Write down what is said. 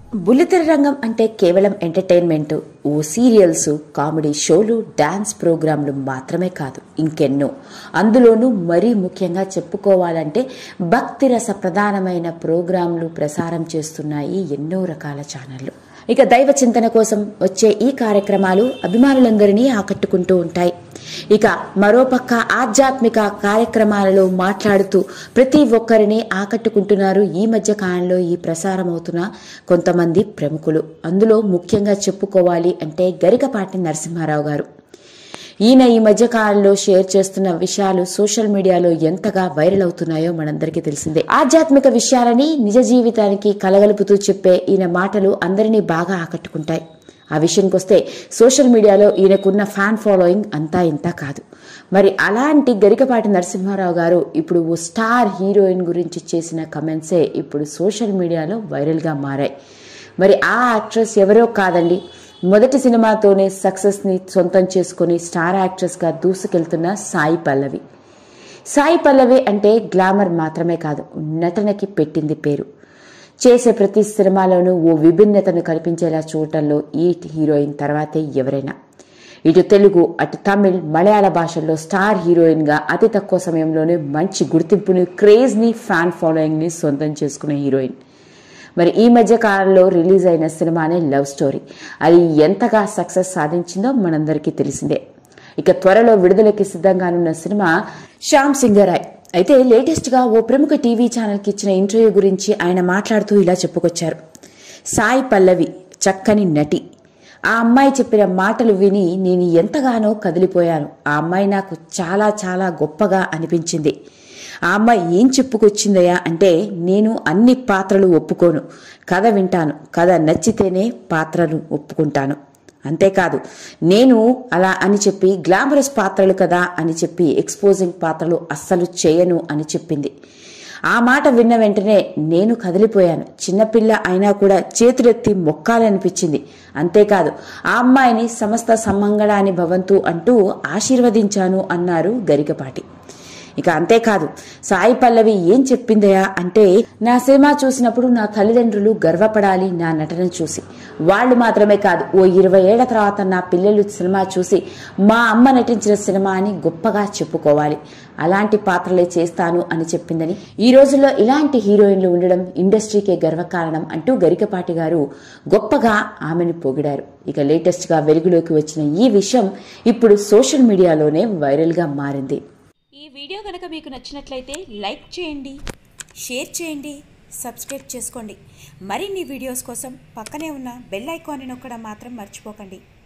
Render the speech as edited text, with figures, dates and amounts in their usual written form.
బుల్లితెర రంగం అంటే కేవలం ఎంటర్టైన్మెంట్, ఓ సీరియల్స్, కామెడీ షోలు, డాన్స్ ప్రోగ్రాంలు మాత్రమే కాదు, ఇంకెన్నో. అందులోనూ మరీ ముఖ్యంగా చెప్పుకోవాలంటే భక్తి రస ప్రధానమైన ప్రోగ్రాంలు ప్రసారం చేస్తున్నాయి ఎన్నో రకాల ఛానళ్లు. ఇక దైవ చింతన కోసం వచ్చే ఈ కార్యక్రమాలు అభిమానులందరినీ ఆకట్టుకుంటూ ఉంటాయి. ఇక మరోపక్క ఆధ్యాత్మిక కార్యక్రమాలలో మాట్లాడుతూ ప్రతి ఒక్కరిని ఆకట్టుకుంటున్నారు ఈ మధ్య కాలంలో ఈ ప్రసారం అవుతున్న కొంతమంది ప్రముఖులు. అందులో ముఖ్యంగా చెప్పుకోవాలి అంటే గరికపాటి నరసింహారావు గారు. ఈయన ఈ మధ్య కాలంలో షేర్ చేస్తున్న విషయాలు సోషల్ మీడియాలో ఎంతగా వైరల్ అవుతున్నాయో మనందరికీ తెలిసిందే. ఆధ్యాత్మిక విషయాలని నిజ జీవితానికి కలగలుపుతూ చెప్పే ఈయన మాటలు అందరినీ బాగా ఆకట్టుకుంటాయి. ఆ విషయానికొస్తే సోషల్ మీడియాలో ఈయనకున్న ఫ్యాన్ ఫాలోయింగ్ అంతా ఇంతా కాదు. మరి అలాంటి గరికపాటి నరసింహారావు గారు ఇప్పుడు ఓ స్టార్ హీరోయిన్ గురించి చేసిన కమెంట్సే ఇప్పుడు సోషల్ మీడియాలో వైరల్గా మారాయి. మరి ఆ యాక్ట్రెస్ ఎవరో కాదండి, మొదటి సినిమాతోనే సక్సెస్ ని సొంతం చేసుకుని స్టార్ యాక్ట్రెస్ గా దూసుకెళ్తున్న సాయి పల్లవి. సాయి పల్లవి అంటే గ్లామర్ మాత్రమే కాదు, నటనకి పెట్టింది పేరు. చేసే ప్రతి సినిమాలోనూ ఓ విభిన్నతను కనిపించేలా చూడటంలో ఈ హీరోయిన్ తర్వాతే ఎవరైనా. ఇటు తెలుగు, అటు తమిళ్, మలయాళ భాషల్లో స్టార్ హీరోయిన్ గా అతి తక్కువ సమయంలోనే మంచి గుర్తింపుని, క్రేజ్ ని, ఫ్యాన్ ఫాలోయింగ్ ని సొంతం చేసుకునే హీరోయిన్. మరి ఈ మధ్య కాలంలో రిలీజ్ అయిన సినిమానే లవ్ స్టోరీ. అది ఎంతగా సక్సెస్ సాధించిందో మనందరికీ తెలిసిందే. ఇక త్వరలో విడుదలకి సిద్ధంగానున్న సినిమా శ్యామ్ సింగరాయ్. అయితే లేటెస్ట్ గా ఓ ప్రముఖ టీవీ ఛానల్ కి ఇచ్చిన ఇంటర్వ్యూ గురించి ఆయన మాట్లాడుతూ ఇలా చెప్పుకొచ్చారు. సాయి పల్లవి చక్కని నటి. ఆ అమ్మాయి చెప్పిన మాటలు విని నేను ఎంతగానో కదిలిపోయాను. ఆ అమ్మాయి నాకు చాలా చాలా గొప్పగా అనిపించింది. ఆ అమ్మాయి ఏం చెప్పుకొచ్చిందయా అంటే, నేను అన్ని పాత్రలు ఒప్పుకోను, కథ వింటాను, కథ నచ్చితేనే పాత్రను ఒప్పుకుంటాను, అంతేకాదు నేను అలా అని చెప్పి గ్లామరస్ పాత్రలు కదా అని చెప్పి ఎక్స్పోజింగ్ పాత్రలు అస్సలు చేయను అని చెప్పింది. ఆ మాట విన్న వెంటనే నేను కదిలిపోయాను. చిన్నపిల్ల అయినా కూడా చేతులెత్తి మొక్కాలనిపించింది. అంతేకాదు ఆ అమ్మాయిని సమస్త సమ్మంగళాని భవంతు అంటూ ఆశీర్వదించాను అన్నారు గరికపాటి. ఇక అంతేకాదు, సాయి పల్లవి ఏం చెప్పిందయా అంటే, నా సినిమా చూసినప్పుడు నా తల్లిదండ్రులు గర్వపడాలి నా నటన చూసి. వాళ్ళు మాత్రమే కాదు, ఓ 20 ఏళ్ల తర్వాత నా పిల్లలు సినిమా చూసి మా అమ్మ నటించిన సినిమా అని గొప్పగా చెప్పుకోవాలి. అలాంటి పాత్రలే చేస్తాను అని చెప్పిందని, ఈ రోజుల్లో ఇలాంటి హీరోయిన్లు ఉండడం ఇండస్ట్రీకే గర్వకారణం అంటూ గరికపాటి గారు గొప్పగా ఆమెను పొగిడారు. ఇక లేటెస్ట్ గా వెలుగులోకి వచ్చిన ఈ విషయం ఇప్పుడు సోషల్ మీడియాలోనే వైరల్ గా మారింది. ఈ వీడియో కనుక మీకు నచ్చినట్లయితే లైక్ చేయండి, షేర్ చేయండి, సబ్స్క్రైబ్ చేసుకోండి. మరిన్ని వీడియోస్ కోసం పక్కనే ఉన్న బెల్ ఐకాన్ని నొక్కడం మాత్రం మర్చిపోకండి.